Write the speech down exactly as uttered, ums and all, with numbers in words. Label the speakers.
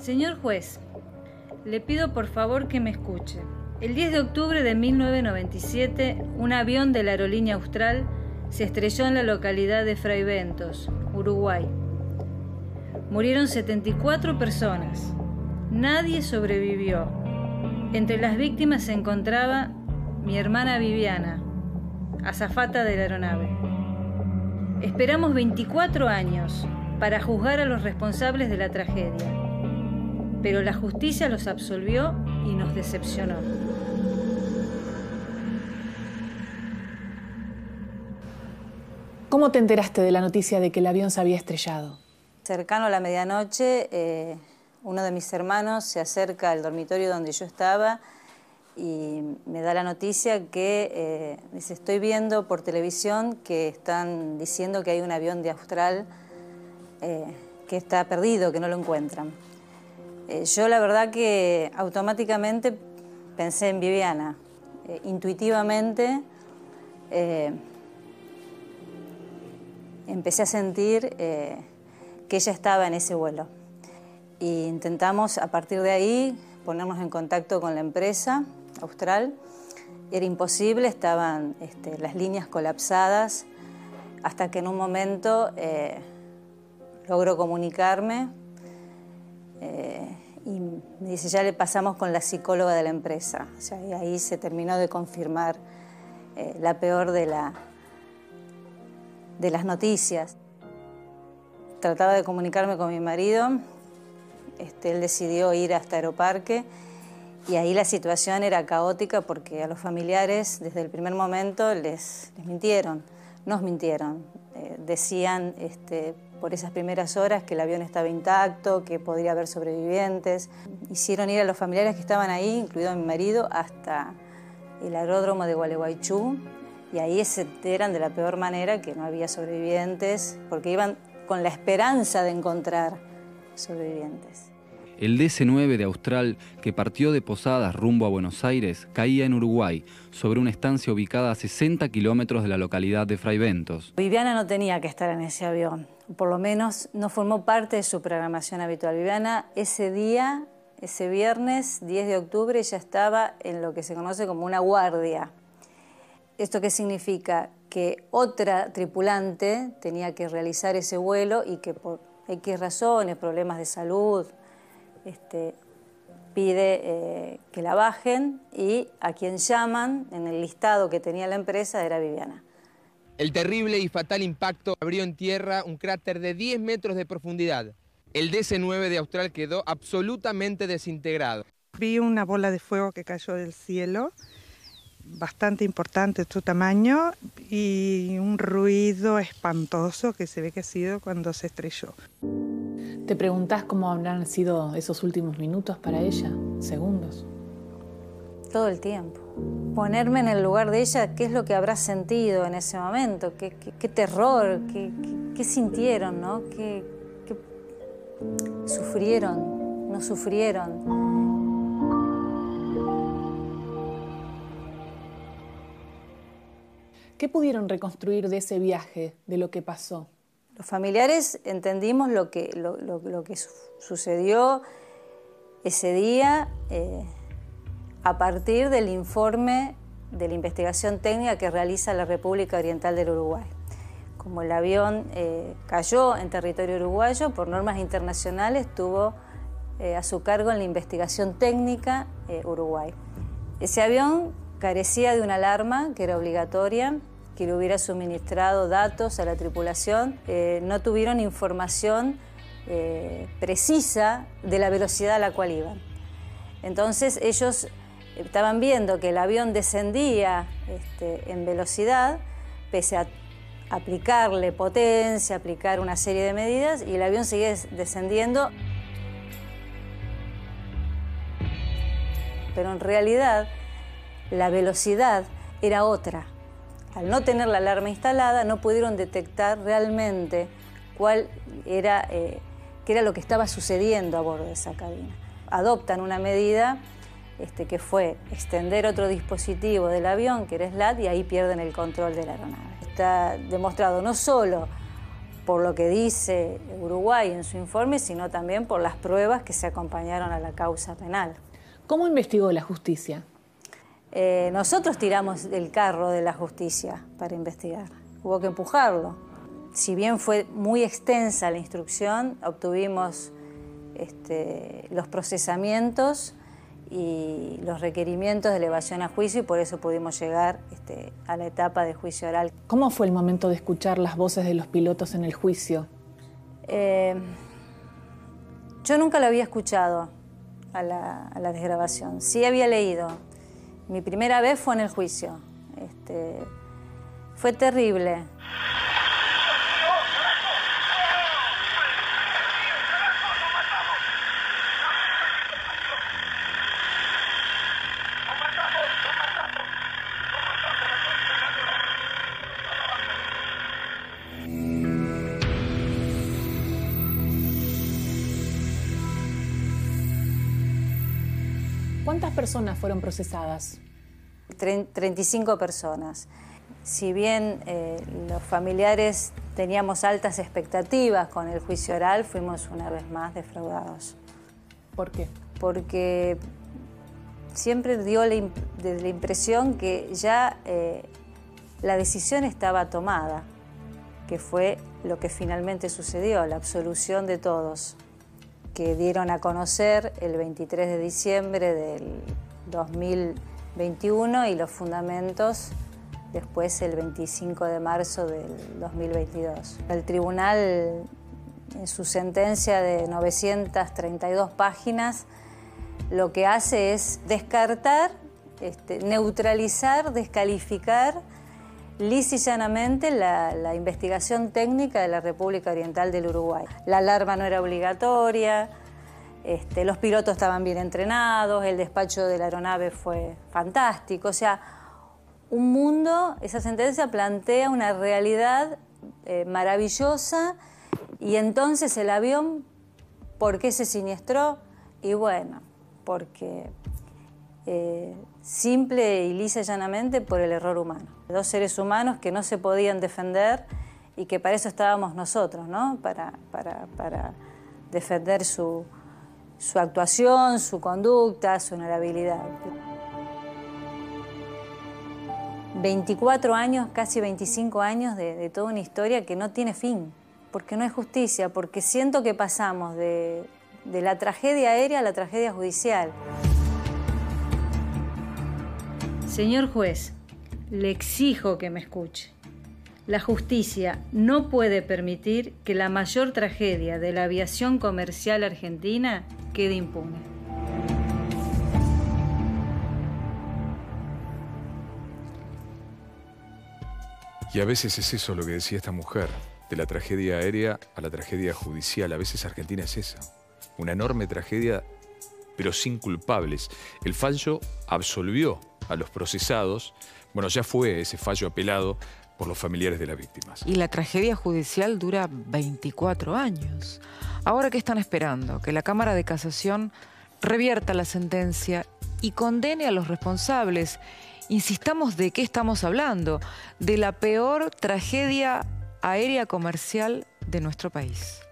Speaker 1: Señor juez, le pido por favor que me escuche. El diez de octubre de mil novecientos noventa y siete, un avión de la aerolínea Austral se estrelló en la localidad de Fraiventos, Uruguay. Murieron setenta y cuatro personas. Nadie sobrevivió. Entre las víctimas se encontraba mi hermana Viviana, azafata de la aeronave. Esperamos veinticuatro años para juzgar a los responsables de la tragedia, pero la justicia los absolvió y nos decepcionó.
Speaker 2: ¿Cómo te enteraste de la noticia de que el avión se había estrellado?
Speaker 1: Cercano a la medianoche, eh, uno de mis hermanos se acerca al dormitorio donde yo estaba y me da la noticia que eh, dice, estoy viendo por televisión que están diciendo que hay un avión de Austral eh, que está perdido, que no lo encuentran. Eh, yo la verdad que automáticamente pensé en Viviana. Eh, intuitivamente eh, empecé a sentir eh, que ella estaba en ese vuelo. E intentamos a partir de ahí ponernos en contacto con la empresa Austral. Era imposible, estaban este, las líneas colapsadas, hasta que en un momento eh, logro comunicarme eh, y me dice, ya le pasamos con la psicóloga de la empresa. O sea, y ahí se terminó de confirmar eh, la peor de, la, de las noticias. Trataba de comunicarme con mi marido, este, él decidió ir hasta Aeroparque y ahí la situación era caótica porque a los familiares desde el primer momento les, les mintieron, nos mintieron. Eh, decían este, por esas primeras horas que el avión estaba intacto, que podría haber sobrevivientes. Hicieron ir a los familiares que estaban ahí, incluido a mi marido, hasta el aeródromo de Gualeguaychú y ahí se enteran de la peor manera que no había sobrevivientes porque iban con la esperanza de encontrar sobrevivientes.
Speaker 3: El D C nueve de Austral, que partió de Posadas rumbo a Buenos Aires, caía en Uruguay, sobre una estancia ubicada a sesenta kilómetros de la localidad de Fraiventos.
Speaker 1: Viviana no tenía que estar en ese avión, por lo menos no formó parte de su programación habitual. Viviana ese día, ese viernes diez de octubre, ya estaba en lo que se conoce como una guardia. ¿Esto qué significa? Que otra tripulante tenía que realizar ese vuelo y que por X razones, problemas de salud, este, pide eh, que la bajen y a quien llaman en el listado que tenía la empresa era Viviana.
Speaker 4: El terrible y fatal impacto abrió en tierra un cráter de diez metros de profundidad. El D C nueve de Austral quedó absolutamente desintegrado.
Speaker 5: Vi una bola de fuego que cayó del cielo, bastante importante su tamaño, y un ruido espantoso que se ve que ha sido cuando se estrelló.
Speaker 2: ¿Te preguntás cómo habrán sido esos últimos minutos para ella? ¿Segundos?
Speaker 1: Todo el tiempo. Ponerme en el lugar de ella, ¿qué es lo que habrá sentido en ese momento? ¿Qué, qué, qué terror? ¿Qué, qué, qué sintieron? ¿No? ¿Qué, qué sufrieron? ¿No sufrieron?
Speaker 2: ¿Qué pudieron reconstruir de ese viaje, de lo que pasó?
Speaker 1: Los familiares entendimos lo que, lo, lo, lo que su sucedió ese día eh, a partir del informe de la investigación técnica que realiza la República Oriental del Uruguay. Como el avión eh, cayó en territorio uruguayo, por normas internacionales tuvo eh, a su cargo en la investigación técnica eh, Uruguay. Ese avión carecía de una alarma que era obligatoria, que le hubiera suministrado datos a la tripulación. Eh, no tuvieron información eh, precisa de la velocidad a la cual iban. Entonces ellos estaban viendo que el avión descendía este, en velocidad, pese a aplicarle potencia, aplicar una serie de medidas, y el avión seguía descendiendo. Pero en realidad la velocidad era otra. Al no tener la alarma instalada, no pudieron detectar realmente cuál era, eh, qué era lo que estaba sucediendo a bordo de esa cabina. Adoptan una medida este, que fue extender otro dispositivo del avión, que era S L A T, y ahí pierden el control de la aeronave. Está demostrado no solo por lo que dice Uruguay en su informe, sino también por las pruebas que se acompañaron a la causa penal.
Speaker 2: ¿Cómo investigó la justicia?
Speaker 1: Eh, nosotros tiramos del carro de la justicia para investigar. Hubo que empujarlo. Si bien fue muy extensa la instrucción, obtuvimos este, los procesamientos y los requerimientos de elevación a juicio y por eso pudimos llegar este, a la etapa de juicio oral.
Speaker 2: ¿Cómo fue el momento de escuchar las voces de los pilotos en el juicio?
Speaker 1: Eh, yo nunca lo había escuchado a la, a la desgrabación. Sí había leído. Mi primera vez fue en el juicio. Este, fue terrible.
Speaker 2: ¿Cuántas personas fueron procesadas?
Speaker 1: treinta y cinco personas. Si bien eh, los familiares teníamos altas expectativas con el juicio oral, fuimos una vez más defraudados.
Speaker 2: ¿Por qué?
Speaker 1: Porque siempre dio la, imp la impresión que ya eh, la decisión estaba tomada, que fue lo que finalmente sucedió, la absolución de todos, que dieron a conocer el veintitrés de diciembre del dos mil veintiuno y los fundamentos después el veinticinco de marzo del dos mil veintidós. El tribunal, en su sentencia de novecientas treinta y dos páginas, lo que hace es descartar, este, neutralizar, descalificar lisa y llanamente la, la investigación técnica de la República Oriental del Uruguay. La alarma no era obligatoria, este, los pilotos estaban bien entrenados, el despacho de la aeronave fue fantástico. O sea, un mundo, esa sentencia plantea una realidad eh, maravillosa y entonces el avión, ¿por qué se siniestró? Y bueno, porque eh, simple y lisa y llanamente por el error humano. Dos seres humanos que no se podían defender y que para eso estábamos nosotros, ¿no? Para, para, para defender su, su actuación, su conducta, su honorabilidad. veinticuatro años, casi veinticinco años de, de toda una historia que no tiene fin, porque no es justicia, porque siento que pasamos de, de la tragedia aérea a la tragedia judicial. Señor juez, le exijo que me escuche. La justicia no puede permitir que la mayor tragedia de la aviación comercial argentina quede impune.
Speaker 6: Y a veces es eso lo que decía esta mujer, de la tragedia aérea a la tragedia judicial. A veces Argentina es esa, una enorme tragedia, pero sin culpables. El fallo absolvió a los procesados. Bueno, ya fue ese fallo apelado por los familiares de las víctimas.
Speaker 7: Y la tragedia judicial dura veinticuatro años. Ahora, ¿qué están esperando? Que la Cámara de Casación revierta la sentencia y condene a los responsables. Insistamos, ¿de qué estamos hablando? De la peor tragedia aérea comercial de nuestro país.